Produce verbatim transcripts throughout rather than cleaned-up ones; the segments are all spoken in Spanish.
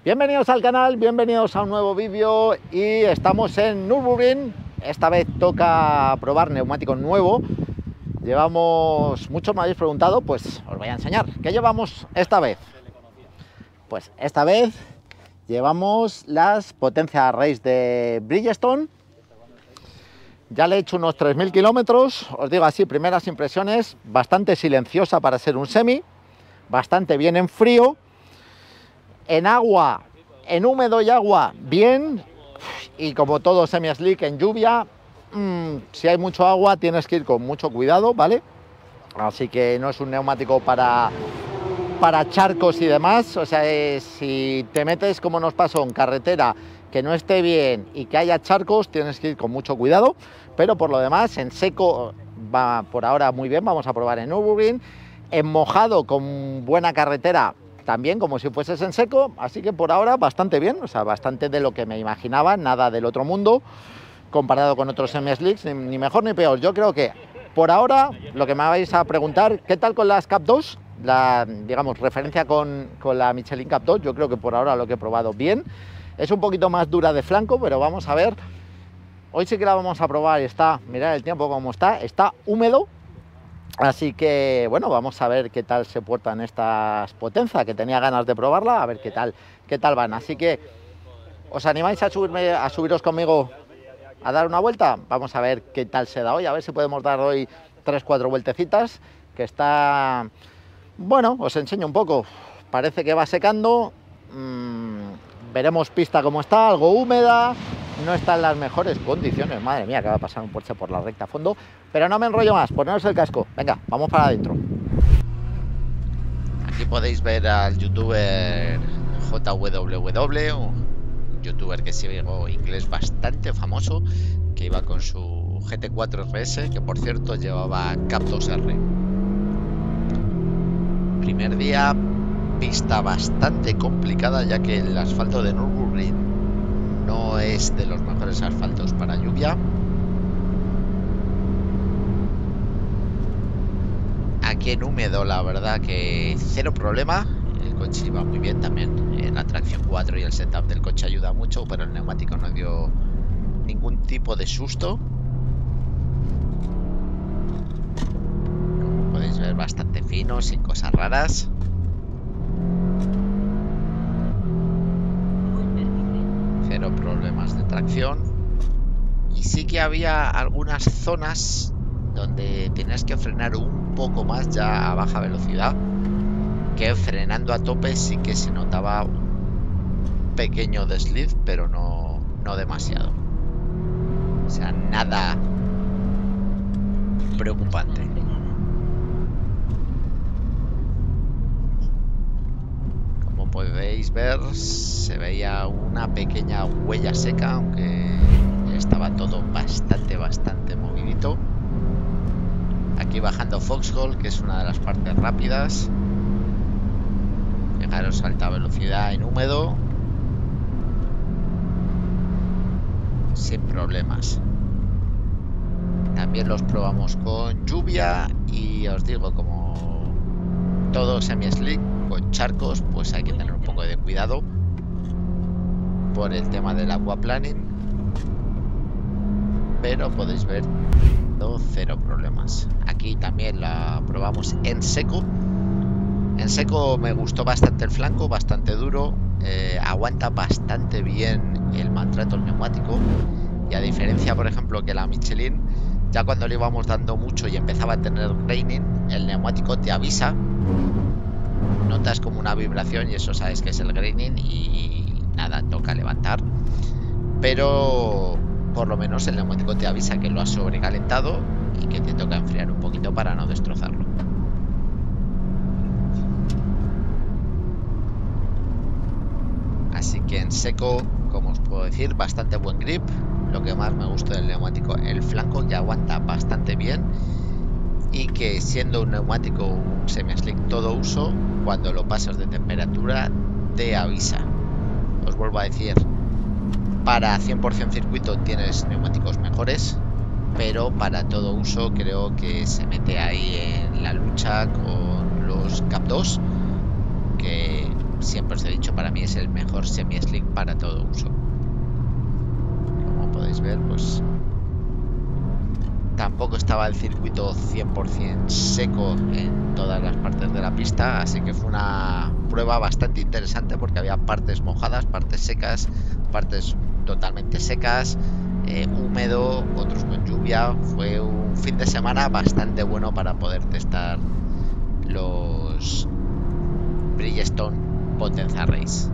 Bienvenidos al canal, bienvenidos a un nuevo vídeo y estamos en Nürburgring. Esta vez toca probar neumático nuevo. Llevamos, muchos me habéis preguntado, pues os voy a enseñar. ¿Qué llevamos esta vez? Pues esta vez llevamos las Potenza Race de Bridgestone. Ya le he hecho unos tres mil kilómetros, os digo así, primeras impresiones, bastante silenciosa para ser un semi, bastante bien en frío. En agua, en húmedo y agua, bien, y como todo semi-slick en lluvia, mmm, si hay mucho agua tienes que ir con mucho cuidado, ¿vale? Así que no es un neumático para, para charcos y demás, o sea, es, si te metes como nos pasó en carretera, que no esté bien y que haya charcos, tienes que ir con mucho cuidado, pero por lo demás, en seco va por ahora muy bien, vamos a probar en Nürburgring, en mojado con buena carretera, también como si fueses en seco, así que por ahora bastante bien, o sea, bastante de lo que me imaginaba, nada del otro mundo, comparado con otros semi-slicks, ni, ni mejor ni peor. Yo creo que por ahora, lo que me vais a preguntar, ¿qué tal con las Cup dos? La, digamos, referencia con, con la Michelin Cup dos, yo creo que por ahora lo que he probado bien. Es un poquito más dura de flanco, pero vamos a ver. Hoy sí que la vamos a probar, está, mirad el tiempo como está, está húmedo. Así que, bueno, vamos a ver qué tal se portan estas Potenza, que tenía ganas de probarla, a ver qué tal, qué tal van. Así que, ¿os animáis a, subirme, a subiros conmigo a dar una vuelta? Vamos a ver qué tal se da hoy, a ver si podemos dar hoy tres, cuatro vueltecitas, que está... Bueno, os enseño un poco. Parece que va secando, mmm, veremos pista cómo está, algo húmeda, no está en las mejores condiciones. Madre mía, que va a pasar un Porsche por la recta a fondo. Pero no me enrollo más, poneros el casco. Venga, vamos para adentro. Aquí podéis ver al youtuber J W W, un youtuber que sigo inglés bastante famoso, que iba con su G T cuatro R S, que por cierto llevaba Cup dos R. Primer día, pista bastante complicada, ya que el asfalto de Nürburgring no es de los mejores asfaltos para lluvia. Aquí en húmedo, la verdad que cero problema. El coche iba muy bien también. Eh, la tracción cuatro y el setup del coche ayuda mucho, pero el neumático no dio ningún tipo de susto. Como podéis ver, bastante fino, sin cosas raras. Cero problemas de tracción. Y sí que había algunas zonas donde tenías que frenar un poco más ya a baja velocidad, que frenando a tope sí que se notaba un pequeño desliz, pero no, no demasiado. O sea, nada preocupante. Como podéis ver, se veía una pequeña huella seca, aunque estaba todo bastante, bastante movidito. Aquí bajando Foxhole, que es una de las partes rápidas. Fijaros, alta velocidad en húmedo, sin problemas. También los probamos con lluvia y os digo, como todo semi-slick con charcos, pues hay que tener un poco de cuidado por el tema del aquaplaning. Pero podéis ver, cero problemas. Aquí también la probamos en seco. En seco me gustó bastante el flanco, bastante duro, eh, aguanta bastante bien el maltrato el neumático, y a diferencia, por ejemplo, que la Michelin, ya cuando le íbamos dando mucho y empezaba a tener graining, el neumático te avisa, notas como una vibración y eso sabes que es el graining y nada, toca levantar. Pero por lo menos el neumático te avisa que lo has sobrecalentado y que te toca enfriar un poquito para no destrozarlo. Así que en seco, como os puedo decir, bastante buen grip. Lo que más me gusta del neumático, el flanco, que aguanta bastante bien y que, siendo un neumático un semi-slick todo uso, cuando lo pasas de temperatura te avisa. Os vuelvo a decir, para cien por cien circuito tienes neumáticos mejores, pero para todo uso creo que se mete ahí en la lucha con los Cup dos, que siempre os he dicho, para mí es el mejor semi-slick para todo uso. Como podéis ver, pues tampoco estaba el circuito cien por cien seco en todas las partes de la pista, así que fue una prueba bastante interesante porque había partes mojadas, partes secas, partes totalmente secas, eh, húmedo, otros con lluvia. Fue un fin de semana bastante bueno para poder testar los Bridgestone Potenza Race.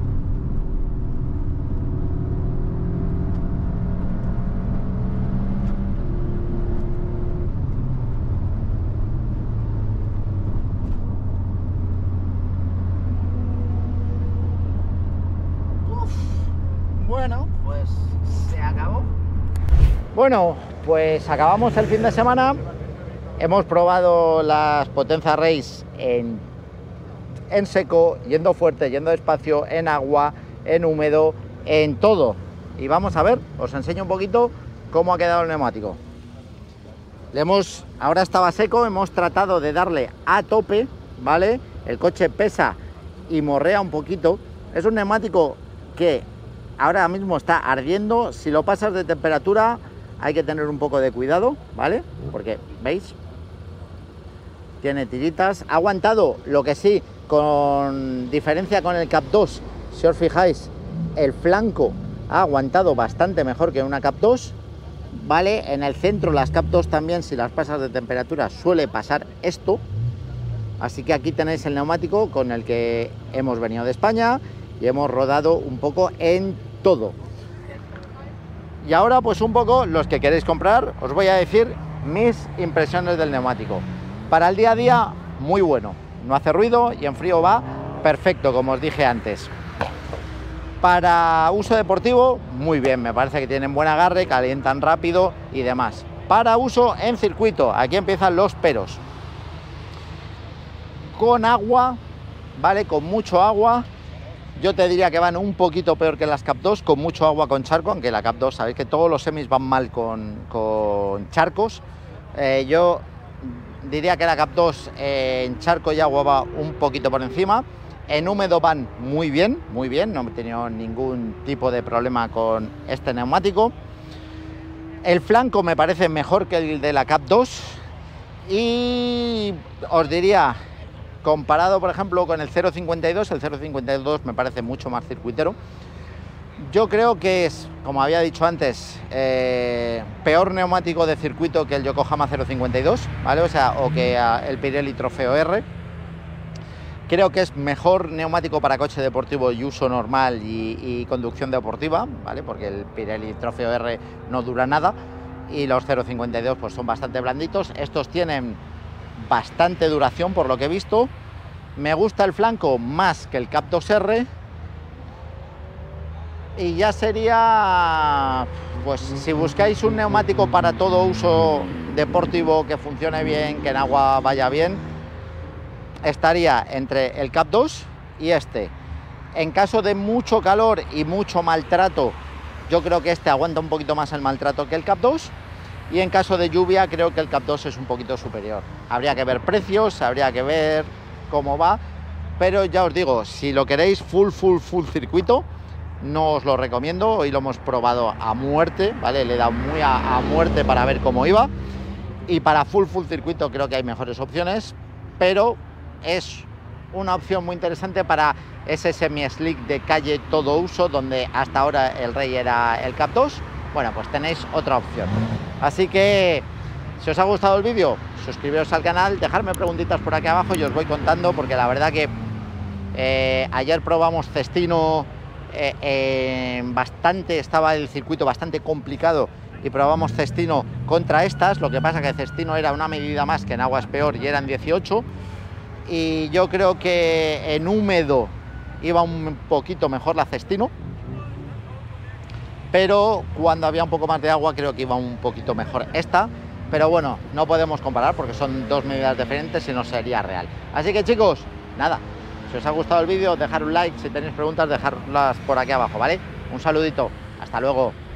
Bueno, pues se acabó. Bueno, pues acabamos el fin de semana. Hemos probado las Potenza Race en, en seco, yendo fuerte, yendo despacio, en agua, en húmedo, en todo. Y vamos a ver, os enseño un poquito cómo ha quedado el neumático. Le hemos, ahora estaba seco, hemos tratado de darle a tope, ¿vale? El coche pesa y morrea un poquito. Es un neumático que ahora mismo está ardiendo. Si lo pasas de temperatura hay que tener un poco de cuidado, ¿vale? Porque, ¿veis? Tiene tiritas. Ha aguantado, lo que sí, con diferencia con el Cap dos, si os fijáis, el flanco ha aguantado bastante mejor que una Cap dos, ¿vale? En el centro las Cap dos también, si las pasas de temperatura, suele pasar esto. Así que aquí tenéis el neumático con el que hemos venido de España y hemos rodado un poco en todo. Y ahora pues un poco los que queréis comprar, os voy a decir mis impresiones del neumático. Para el día a día, muy bueno, no hace ruido y en frío va perfecto, como os dije antes. Para uso deportivo, muy bien, me parece que tienen buen agarre, calientan rápido y demás. Para uso en circuito, aquí empiezan los peros. Con agua, ¿vale? Con mucho agua. Yo te diría que van un poquito peor que las Cap dos, con mucho agua con charco, aunque la Cap dos, sabéis que todos los semis van mal con, con charcos. Eh, yo diría que la Cap dos eh, en charco y agua va un poquito por encima. En húmedo van muy bien, muy bien, no he tenido ningún tipo de problema con este neumático. El flanco me parece mejor que el de la Cap dos y os diría, comparado por ejemplo con el cero cincuenta y dos, el cero cincuenta y dos me parece mucho más circuitero. Yo creo que es, como había dicho antes, eh, peor neumático de circuito que el Yokohama cero cincuenta y dos, ¿vale? O sea, o que el Pirelli Trofeo R. Creo que es mejor neumático para coche deportivo y uso normal y, y conducción deportiva, ¿vale? Porque el Pirelli Trofeo R no dura nada y los cero cincuenta y dos pues son bastante blanditos. Estos tienen bastante duración por lo que he visto. Me gusta el flanco más que el Cap dos R. Y ya sería, pues si buscáis un neumático para todo uso deportivo que funcione bien, que en agua vaya bien, estaría entre el Cap dos y este. En caso de mucho calor y mucho maltrato, yo creo que este aguanta un poquito más el maltrato que el Cap dos. Y en caso de lluvia creo que el Cap dos es un poquito superior. Habría que ver precios, habría que ver cómo va, pero ya os digo, si lo queréis full, full, full circuito, no os lo recomiendo. Hoy lo hemos probado a muerte, ¿vale? Le he dado muy a, a muerte para ver cómo iba. Y para full, full circuito creo que hay mejores opciones, pero es una opción muy interesante para ese semi-slick de calle todo uso, donde hasta ahora el rey era el Cap dos. Bueno, pues tenéis otra opción. Así que, si os ha gustado el vídeo, suscribiros al canal, dejadme preguntitas por aquí abajo y os voy contando, porque la verdad que eh, ayer probamos Cestino, eh, eh, bastante, estaba el circuito bastante complicado y probamos Cestino contra estas. Lo que pasa que Cestino era una medida más, que en agua es peor, y eran dieciocho. Y yo creo que en húmedo iba un poquito mejor la Cestino, pero cuando había un poco más de agua creo que iba un poquito mejor esta. Pero bueno, no podemos comparar porque son dos medidas diferentes y no sería real. Así que chicos, nada, si os ha gustado el vídeo, dejad un like, si tenéis preguntas, dejadlas por aquí abajo, ¿vale? Un saludito, hasta luego.